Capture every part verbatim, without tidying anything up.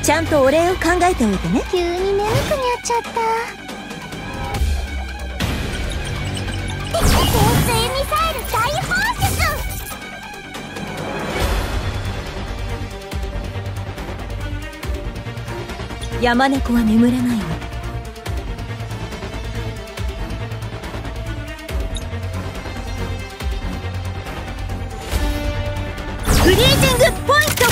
ちゃんとお礼を考えておいてね。 急に眠くなっちゃった。潜水ミサイル大放出。 山猫は眠れないわ。フリージングポイント。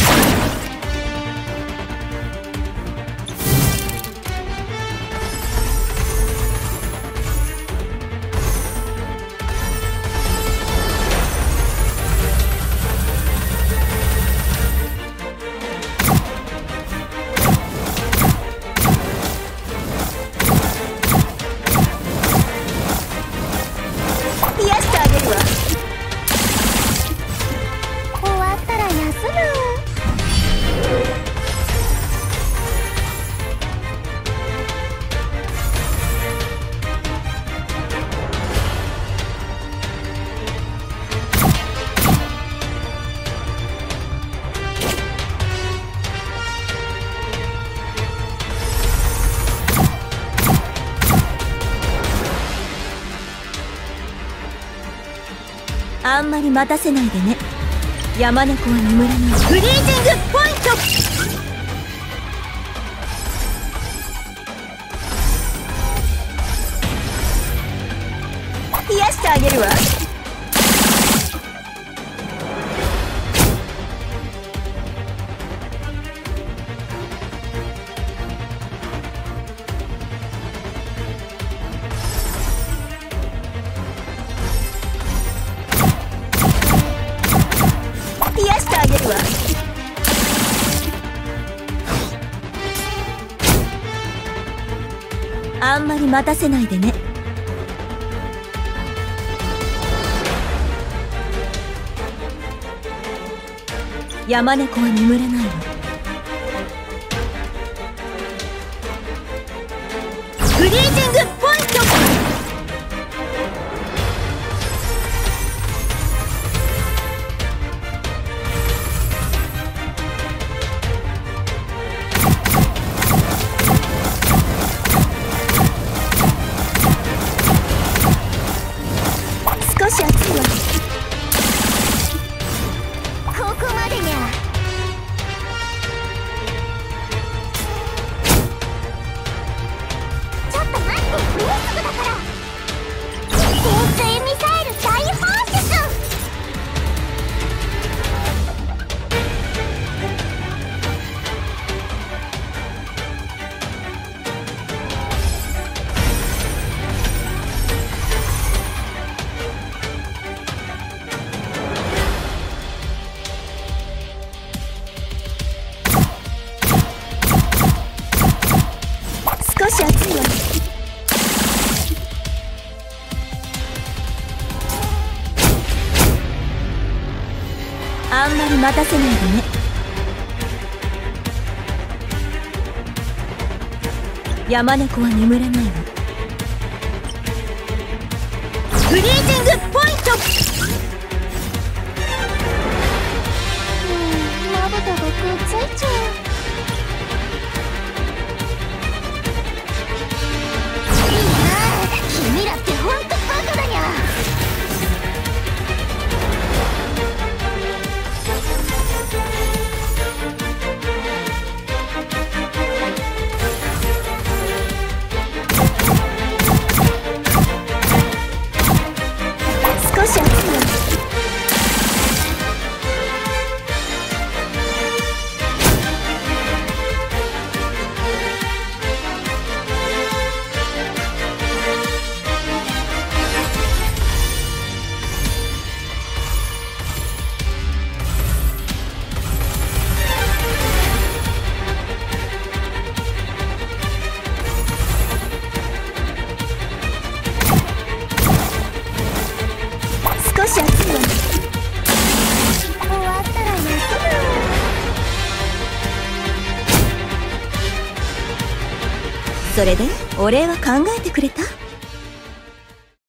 癒してあげるわ。 終わったら休む。 あんまり待たせないでね。山猫は眠らない。フリージングポイント。癒してあげるわ。癒してあげるわ。あんまり待たせないでね。山猫は眠れないわ。フリージングポイント。少し暑いわ。 ここまでにゃ。ちょっと待って、もうすぐだから。潜水ミサイル大放出。 少し暑いわ。あんまり待たせないでね。山猫は眠れないわ。フリージングポイント。 うん、まぶたがくっついちゃう。君らってほんとバカだにゃ。 少し暑いわ。少し暑いわ。 終わったら休む。 それでお礼は考えてくれた？